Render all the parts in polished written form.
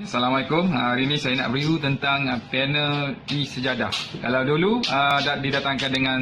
Assalamualaikum. Hari ini saya nak review tentang panel e-sejadah. Kalau dulu didatangkan dengan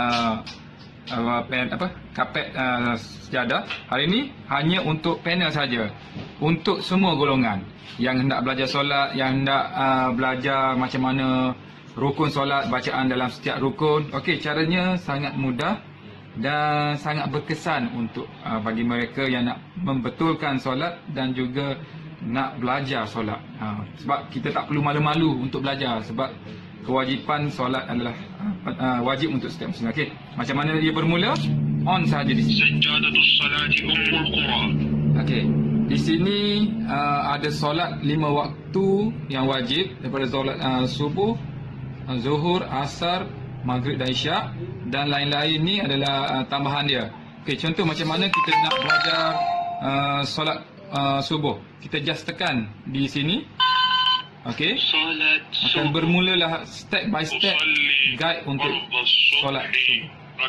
kapet sejadah, hari ini hanya untuk panel saja. Untuk semua golongan yang hendak belajar solat, yang hendak belajar macam mana rukun solat, bacaan dalam setiap rukun. Okey, caranya sangat mudah dan sangat berkesan untuk bagi mereka yang nak membetulkan solat dan juga nak belajar solat. Sebab kita tak perlu malu-malu untuk belajar, sebab kewajipan solat adalah wajib untuk setiap muslim. Okey, macam mana dia bermula? On saja di sini. Sajadatus salati ummul Quran. Okey, di sini ada solat 5 waktu yang wajib daripada solat subuh, zuhur, asar, maghrib dan isyak, dan lain-lain ni adalah tambahan dia. Okey, contoh macam mana kita nak belajar solat subuh. Kita just tekan di sini. Okey. Akan bermulalah step by step guide untuk solat subuh.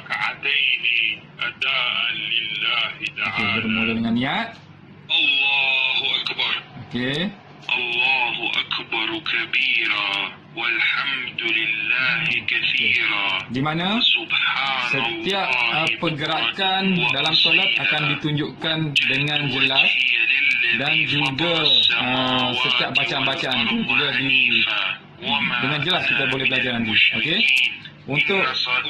Okey, bermula dengan niat. Allahu Akbar. Okey. Allahu Akbar kabira walhamdulillahi katsira. Di mana setiap pergerakan dalam solat akan ditunjukkan dengan jelas, dan juga setiap bacaan-bacaan juga dengan jelas kita boleh belajar nanti. Okey. Untuk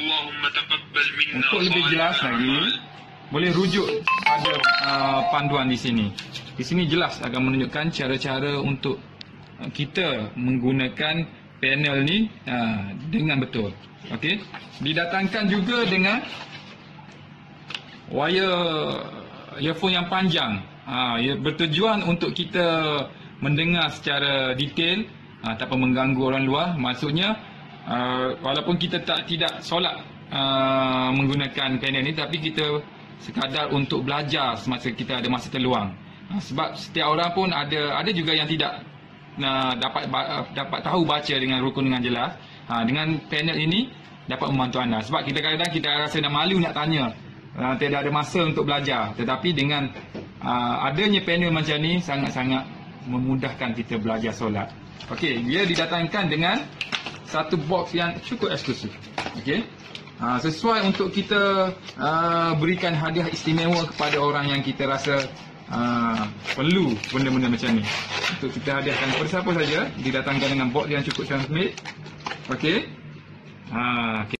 lebih jelas lagi, boleh rujuk pada panduan di sini. Di sini jelas akan menunjukkan cara-cara untuk kita menggunakan panel ni dengan betul. Okey. Didatangkan juga dengan earphone yang panjang. Ia bertujuan untuk kita mendengar secara detail tanpa mengganggu orang luar. Maksudnya walaupun kita tidak solat menggunakan panel ni, tapi kita sekadar untuk belajar semasa kita ada masa terluang. Sebab setiap orang pun ada juga yang tidak dapat tahu baca dengan rukun dengan jelas. Dengan panel ini dapat membantu anda. Sebab kita kadang-kadang kita rasa nak malu nak tanya, tidak ada masa untuk belajar. Tetapi dengan adanya panel macam ni sangat-sangat memudahkan kita belajar solat. Okey, dia didatangkan dengan satu box yang cukup eksklusif. Okey. Sesuai untuk kita berikan hadiah istimewa kepada orang yang kita rasa perlu benda-benda macam ni. Untuk kita hadiahkan kepada siapa saja, didatangkan dengan box yang cukup cantik. Okey.